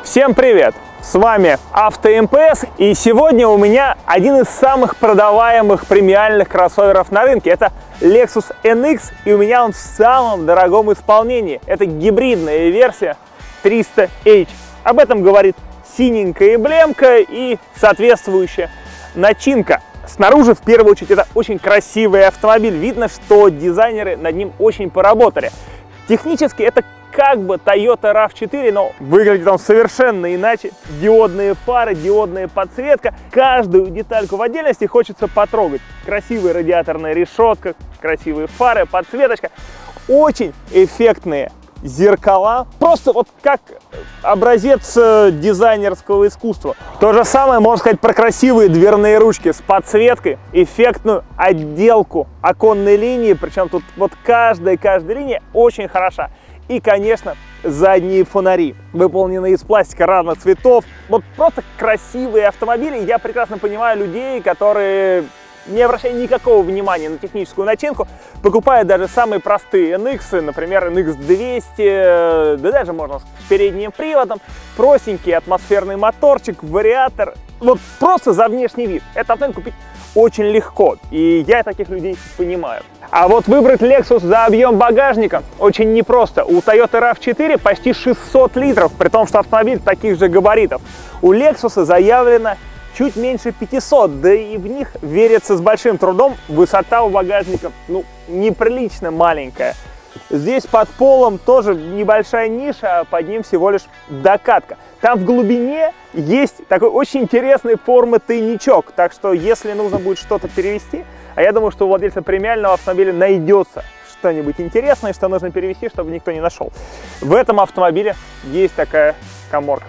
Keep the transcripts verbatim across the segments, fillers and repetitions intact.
Всем привет! С вами АвтоМПС, и сегодня у меня один из самых продаваемых премиальных кроссоверов на рынке. Это Lexus эн икс, и у меня он в самом дорогом исполнении. Это гибридная версия триста эйч. Об этом говорит синенькая эмблемка и соответствующая начинка. Снаружи, в первую очередь, это очень красивый автомобиль. Видно, что дизайнеры над ним очень поработали. Технически это как бы Toyota рав четыре, но выглядит он совершенно иначе. Диодные фары, диодная подсветка. Каждую детальку в отдельности хочется потрогать. Красивая радиаторная решетка, красивые фары, подсветочка. Очень эффектные зеркала. Просто вот как образец дизайнерского искусства. То же самое можно сказать про красивые дверные ручки с подсветкой, эффектную отделку оконной линии. Причем тут вот каждая, каждая линия очень хороша. И, конечно, задние фонари, выполненные из пластика разных цветов. Вот просто красивые автомобили. Я прекрасно понимаю людей, которые, не обращая никакого внимания на техническую начинку, покупают даже самые простые эн икс, например, эн икс двести, да даже можно с передним приводом, простенький атмосферный моторчик, вариатор. Вот просто за внешний вид. Этот автомобиль купить очень легко, и я таких людей понимаю. А вот выбрать Lexus за объем багажника очень непросто. У Toyota рав четыре почти шестьсот литров, при том, что автомобиль таких же габаритов. У Lexus заявлено чуть меньше пятисот, да и в них верится с большим трудом. Высота у багажника, ну, неприлично маленькая. Здесь под полом тоже небольшая ниша, а под ним всего лишь докатка. Там в глубине есть такой очень интересной формы тайничок, так что если нужно будет что-то перевезти, а я думаю, что у владельца премиального автомобиля найдется что-нибудь интересное, что нужно перевезти, чтобы никто не нашел. В этом автомобиле есть такая каморка.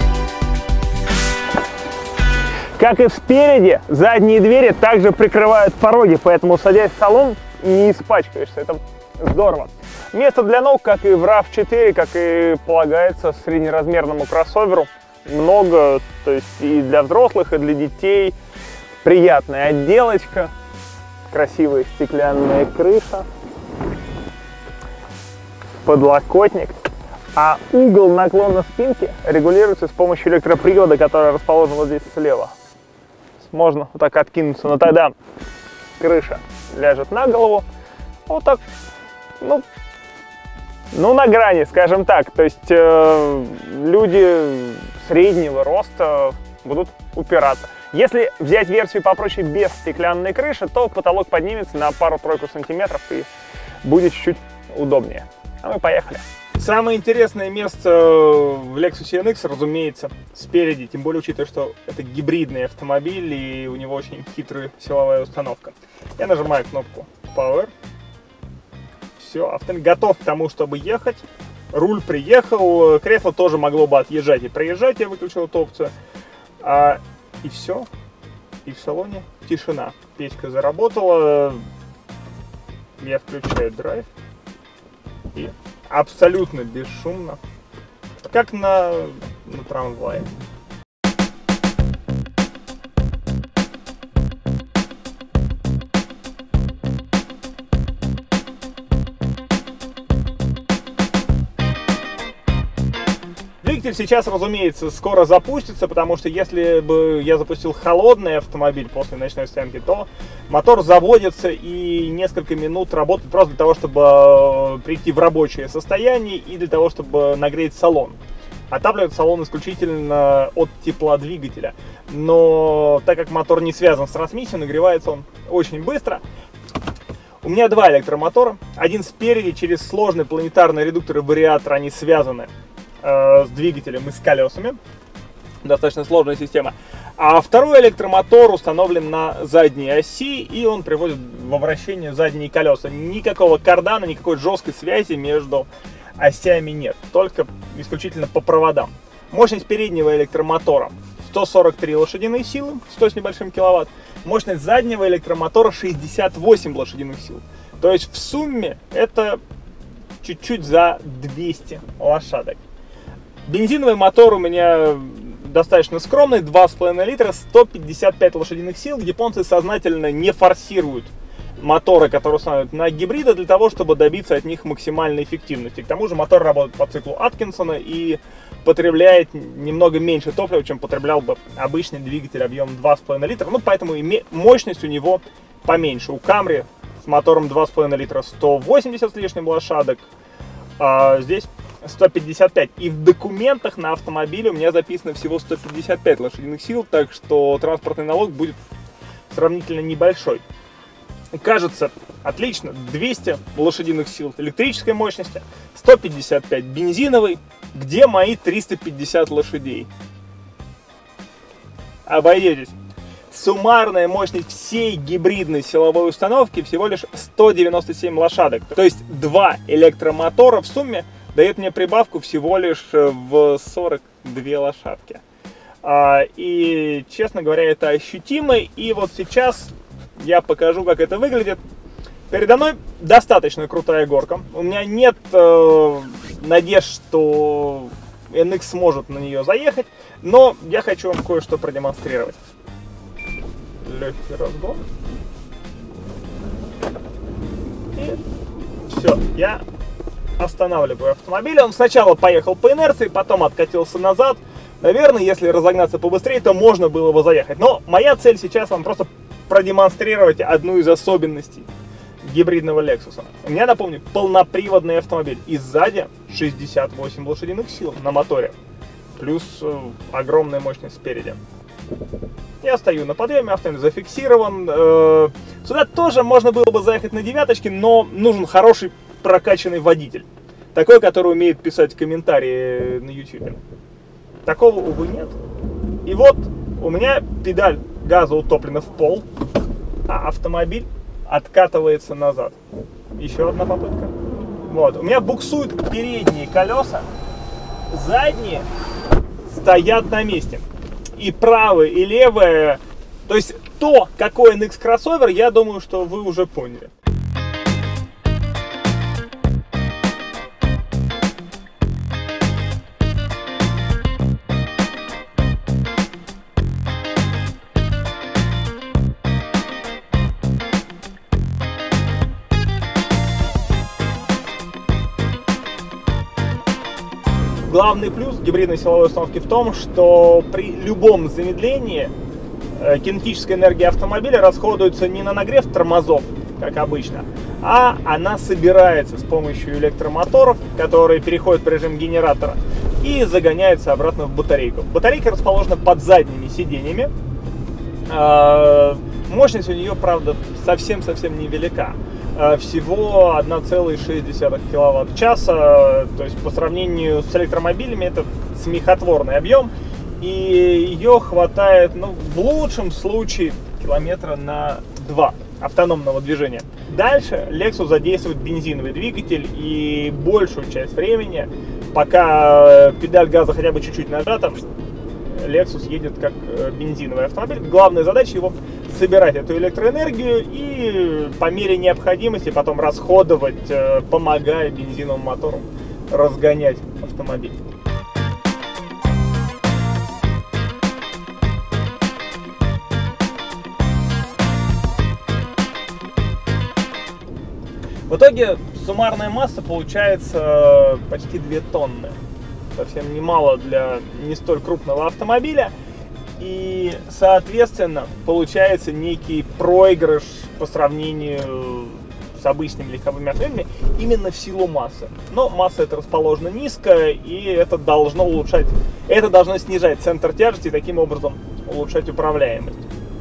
Как и спереди, задние двери также прикрывают пороги, поэтому, садясь в салон, не испачкаешься. Это здорово. Места для ног, как и в рав четыре, как и полагается среднеразмерному кроссоверу, много, то есть и для взрослых, и для детей. Приятная отделочка, красивая стеклянная крыша, подлокотник. А угол наклона спинки регулируется с помощью электропривода, который расположен вот здесь слева. Можно вот так откинуться, но тогда крыша ляжет на голову. Вот так, ну, ну на грани, скажем так. То есть э, люди среднего роста будут упираться. Если взять версию попроще без стеклянной крыши, то потолок поднимется на пару-тройку сантиметров и будет чуть-чуть удобнее. А мы поехали. Самое интересное место в Lexus эн икс, разумеется, спереди, тем более учитывая, что это гибридный автомобиль и у него очень хитрая силовая установка. Я нажимаю кнопку Power. Все, автомобиль готов к тому, чтобы ехать. Руль приехал, кресло тоже могло бы отъезжать и проезжать, я выключил эту опцию. А, и все, и в салоне тишина. Печка заработала, я включаю драйв. И абсолютно бесшумно, как на, на трамвае. Двигатель сейчас, разумеется, скоро запустится, потому что если бы я запустил холодный автомобиль после ночной стоянки, то мотор заводится и несколько минут работает просто для того, чтобы прийти в рабочее состояние и для того, чтобы нагреть салон. Отапливает салон исключительно от тепла двигателя. Но так как мотор не связан с трансмиссией, нагревается он очень быстро. У меня два электромотора. Один спереди через сложный планетарный редуктор и вариатор, они связаны с двигателем и с колесами. Достаточно сложная система. А второй электромотор установлен на задней оси, и он приводит во вращение задние колеса. Никакого кардана, никакой жесткой связи между осями нет. Только исключительно по проводам. Мощность переднего электромотора сто сорок три лошадиные силы, сто с небольшим киловатт. Мощность заднего электромотора шестьдесят восемь лошадиных сил. То есть в сумме это чуть-чуть за двести лошадок. Бензиновый мотор у меня достаточно скромный, два с половиной литра, сто пятьдесят пять лошадиных сил. Японцы сознательно не форсируют моторы, которые устанавливают на гибриды, для того, чтобы добиться от них максимальной эффективности. К тому же мотор работает по циклу Аткинсона и потребляет немного меньше топлива, чем потреблял бы обычный двигатель объемом два с половиной литра. Ну, поэтому мощность у него поменьше. У Camry с мотором два с половиной литра сто восемьдесят с лишним лошадок, а здесь сто пятьдесят пять. И в документах на автомобиле у меня записано всего сто пятьдесят пять лошадиных сил, так что транспортный налог будет сравнительно небольшой. И кажется, отлично, двести лошадиных сил электрической мощности, сто пятьдесят пять бензиновой. Где мои триста пятьдесят лошадей? Обойдетесь. Суммарная мощность всей гибридной силовой установки всего лишь сто девяносто семь лошадок. То есть два электромотора в сумме дает мне прибавку всего лишь в сорок две лошадки. И, честно говоря, это ощутимо. И вот сейчас я покажу, как это выглядит. Передо мной достаточно крутая горка. У меня нет э, надежд, что эн икс сможет на нее заехать, но я хочу вам кое-что продемонстрировать. Легкий разгон. И все, я останавливаю автомобиль. Он сначала поехал по инерции, потом откатился назад. Наверное, если разогнаться побыстрее, то можно было бы заехать. Но моя цель сейчас вам просто продемонстрировать одну из особенностей гибридного Lexus. У меня, напомню, полноприводный автомобиль. И сзади шестьдесят восемь лошадиных сил на моторе. Плюс э, огромная мощность спереди. Я стою на подъеме, автомобиль зафиксирован. Э, сюда тоже можно было бы заехать на девяточке, но нужен хороший прокачанный водитель. Такой, который умеет писать комментарии на YouTube. Такого, увы, нет. И вот у меня педаль газа утоплена в пол, а автомобиль откатывается назад. Еще одна попытка. Вот. У меня буксуют передние колеса, задние стоят на месте. И правые, и левые. То есть то, какой эн икс кроссовер, я думаю, что вы уже поняли. Главный плюс гибридной силовой установки в том, что при любом замедлении э, кинетическая энергия автомобиля расходуется не на нагрев тормозов, как обычно, а она собирается с помощью электромоторов, которые переходят в режим генератора, и загоняется обратно в батарейку. Батарейка расположена под задними сиденьями. Э, мощность у нее, правда, совсем-совсем невелика. Всего одна целая шесть десятых киловатт-часа, то есть по сравнению с электромобилями это смехотворный объем, и ее хватает, ну, в лучшем случае километра на два автономного движения. Дальше Lexus задействует бензиновый двигатель, и большую часть времени, пока педаль газа хотя бы чуть-чуть нажата, Lexus едет как бензиновый автомобиль. Главная задача его собирать эту электроэнергию и по мере необходимости потом расходовать, помогая бензиновому мотору разгонять автомобиль. В итоге суммарная масса получается почти две тонны. Совсем немало для не столь крупного автомобиля. И, соответственно, получается некий проигрыш по сравнению с обычными легковыми автомобилями именно в силу массы. Но масса эта расположена низко, и это должно улучшать, это должно снижать центр тяжести и таким образом улучшать управляемость.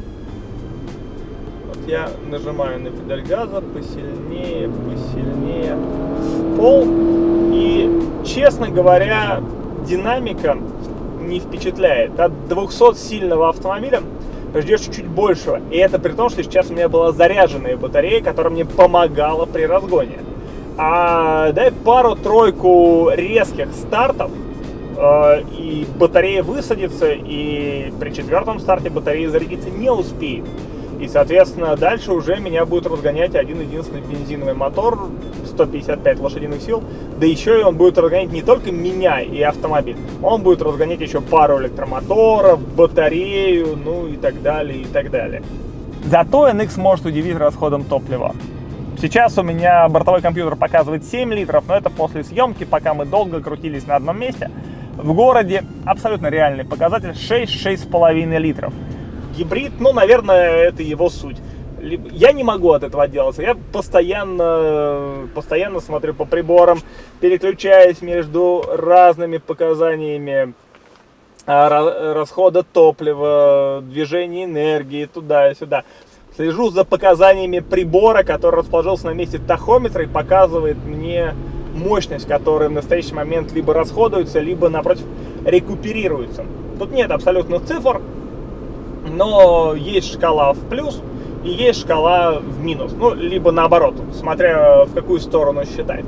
Вот я нажимаю на педаль газа посильнее, посильнее в пол, и, честно говоря, динамика не впечатляет. От двухсотсильного автомобиля ждешь чуть-чуть большего. И это при том, что сейчас у меня была заряженная батарея, которая мне помогала при разгоне. А дай пару-тройку резких стартов, э, и батарея высадится, и при четвертом старте батарея зарядиться не успеет. И, соответственно, дальше уже меня будет разгонять один-единственный бензиновый мотор, сто пятьдесят пять лошадиных сил, да еще и он будет разгонять не только меня и автомобиль, он будет разгонять еще пару электромоторов, батарею, ну и так далее, и так далее. Зато эн икс может удивить расходом топлива. Сейчас у меня бортовой компьютер показывает семь литров, но это после съемки, пока мы долго крутились на одном месте. В городе абсолютно реальный показатель шесть-шесть с половиной литров. Гибрид, ну, наверное, это его суть. Я не могу от этого отделаться. Я постоянно, постоянно смотрю по приборам, переключаясь между разными показаниями расхода топлива, движения энергии, туда и сюда. Слежу за показаниями прибора, который расположился на месте тахометра и показывает мне мощность, которая в настоящий момент либо расходуется, либо, напротив, рекуперируется. Тут нет абсолютных цифр, но есть шкала в плюс и есть шкала в минус. Ну, либо наоборот, смотря в какую сторону считать.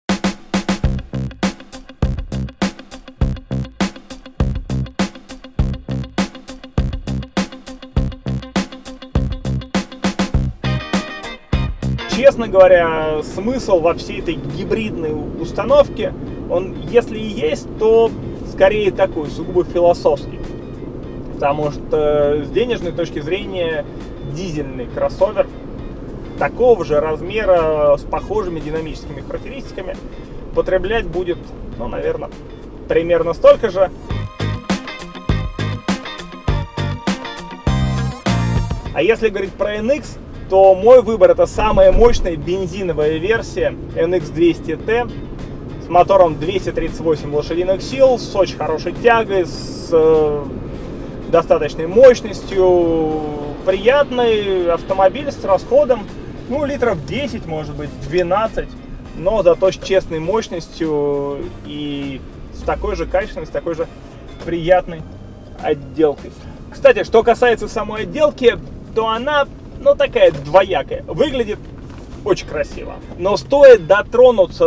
Честно говоря, смысл во всей этой гибридной установке, он, если и есть, то скорее такой, сугубо философский. Потому что с денежной точки зрения дизельный кроссовер такого же размера, с похожими динамическими характеристиками, потреблять будет, ну, наверное, примерно столько же. А если говорить про эн икс, то мой выбор — это самая мощная бензиновая версия эн икс двести тэ с мотором двести тридцать восемь лошадиных сил, с очень хорошей тягой, с э, достаточной мощностью. Приятный автомобиль с расходом, ну, литров десять, может быть, двенадцать, но зато с честной мощностью и с такой же качественной, с такой же приятной отделкой. Кстати, что касается самой отделки, то она, ну, такая двоякая. Выглядит очень красиво. Но стоит дотронуться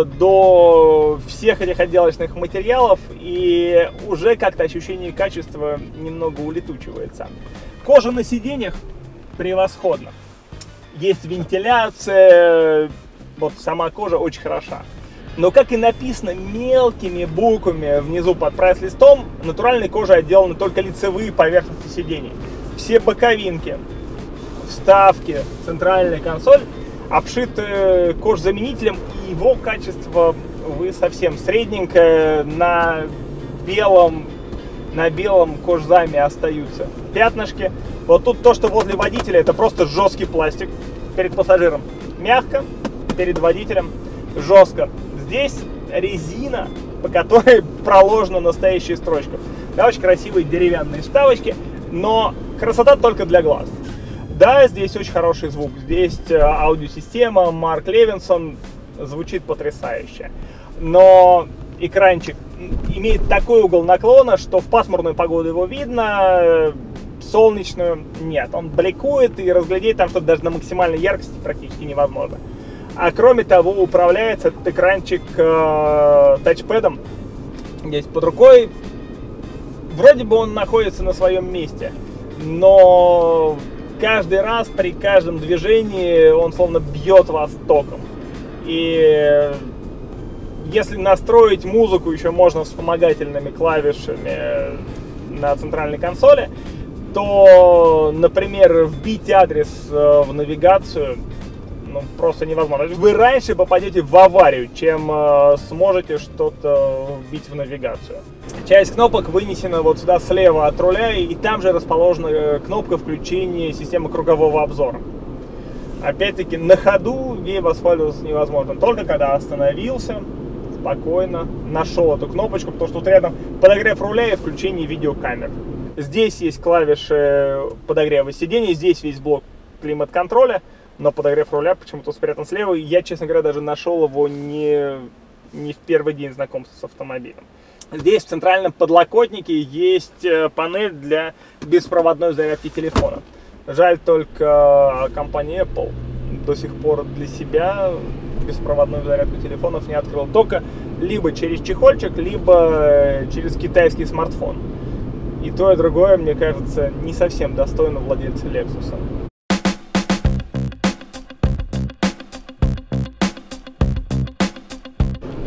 до всех этих отделочных материалов, и уже как-то ощущение качества немного улетучивается. Кожа на сиденьях превосходна. Есть вентиляция, вот сама кожа очень хороша. Но, как и написано мелкими буквами внизу под прайс-листом, натуральной кожей отделаны только лицевые поверхности сидений. Все боковинки, вставки, центральная консоль обшиты кожзаменителем, и его качество, увы, совсем средненькое. На белом, на белом кожзаме остаются пятнышки. Вот тут то, что возле водителя, это просто жесткий пластик. Перед пассажиром мягко, перед водителем жестко. Здесь резина, по которой проложена настоящая строчка. Да, очень красивые деревянные вставочки, но красота только для глаз. Да, здесь очень хороший звук. Здесь аудиосистема Марк Левинсон, звучит потрясающе. Но экранчик имеет такой угол наклона, что в пасмурную погоду его видно, солнечную нет. Он бликует, и разглядеть там что-то даже на максимальной яркости практически невозможно. А кроме того, управляется этот экранчик э, тачпэдом. Здесь под рукой. Вроде бы он находится на своем месте, но каждый раз при каждом движении он словно бьет вас током. И если настроить музыку еще можно вспомогательными клавишами на центральной консоли, то, например, вбить адрес в навигацию, ну, просто невозможно. Вы раньше попадете в аварию, чем э, сможете что-то вбить в навигацию. Часть кнопок вынесена вот сюда слева от руля, и там же расположена кнопка включения системы кругового обзора. Опять-таки, на ходу ей воспользоваться невозможно. Только когда остановился, спокойно нашел эту кнопочку, потому что тут рядом подогрев руля и включение видеокамер. Здесь есть клавиши подогрева сидений, здесь весь блок климат-контроля, но подогрев руля почему-то спрятан слева, и я, честно говоря, даже нашел его не, не в первый день знакомства с автомобилем. Здесь в центральном подлокотнике есть панель для беспроводной зарядки телефона. Жаль, только компания Apple до сих пор для себя беспроводную зарядку телефонов не открыла. Только либо через чехольчик, либо через китайский смартфон. И то, и другое, мне кажется, не совсем достойно владельца Lexus.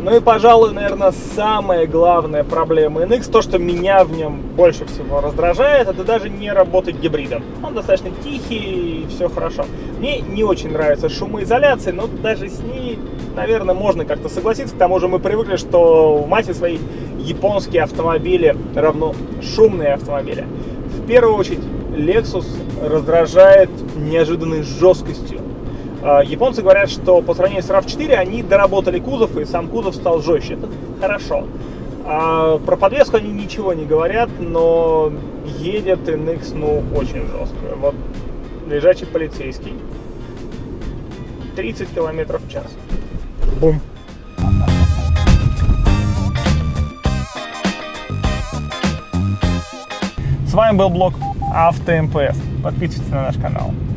Ну и, пожалуй, наверное, самая главная проблема эн икс, то, что меня в нем больше всего раздражает, это даже не работать гибридом. Он достаточно тихий и все хорошо. Мне не очень нравится шумоизоляция, но даже с ней, наверное, можно как-то согласиться. К тому же мы привыкли, что в массе своей японские автомобили равно шумные автомобили. В первую очередь, Lexus раздражает неожиданной жесткостью. Японцы говорят, что по сравнению с рав четыре они доработали кузов, и сам кузов стал жестче. Это хорошо. А про подвеску они ничего не говорят, но едет эн икс, ну, очень жестко. Вот лежачий полицейский. тридцать километров в час. Бум. С вами был блог АвтоМПС. Подписывайтесь на наш канал.